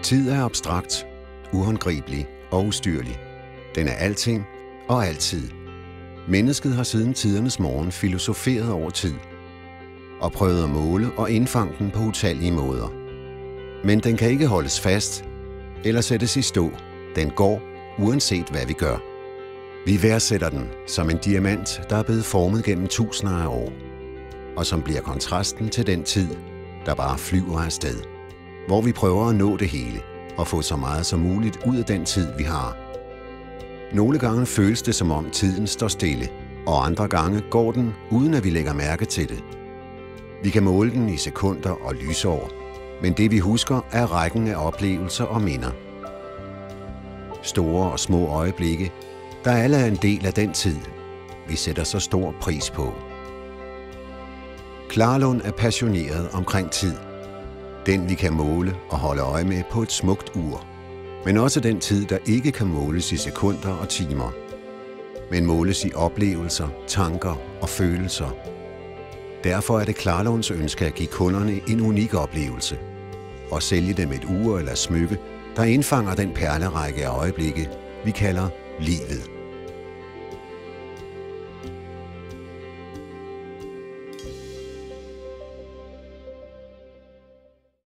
Tid er abstrakt, uhåndgribelig og ustyrlig. Den er alting og altid. Mennesket har siden tidernes morgen filosoferet over tid og prøvet at måle og indfange den på utallige måder. Men den kan ikke holdes fast eller sættes i stå. Den går, uanset hvad vi gør. Vi værdsætter den som en diamant, der er blevet formet gennem tusinder af år, og som bliver kontrasten til den tid, der bare flyver afsted, hvor vi prøver at nå det hele og få så meget som muligt ud af den tid, vi har. Nogle gange føles det, som om tiden står stille, og andre gange går den, uden at vi lægger mærke til det. Vi kan måle den i sekunder og lysår, men det vi husker er rækken af oplevelser og minder. Store og små øjeblikke, der alle er en del af den tid, vi sætter så stor pris på. Klarlund er passioneret omkring tid. Den vi kan måle og holde øje med på et smukt ur. Men også den tid, der ikke kan måles i sekunder og timer, men måles i oplevelser, tanker og følelser. Derfor er det Klarlunds ønske at give kunderne en unik oplevelse og sælge dem et ur eller smykke, der indfanger den perlerække af øjeblikke, vi kalder livet.